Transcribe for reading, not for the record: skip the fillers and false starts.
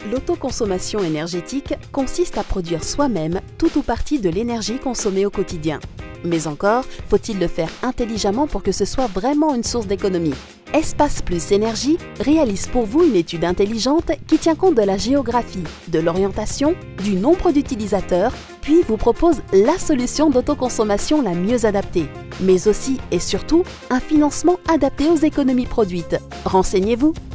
L'autoconsommation énergétique consiste à produire soi-même tout ou partie de l'énergie consommée au quotidien. Mais encore, faut-il le faire intelligemment pour que ce soit vraiment une source d'économie. Espace Plus Énergie réalise pour vous une étude intelligente qui tient compte de la géographie, de l'orientation, du nombre d'utilisateurs, puis vous propose la solution d'autoconsommation la mieux adaptée, mais aussi et surtout un financement adapté aux économies produites. Renseignez-vous!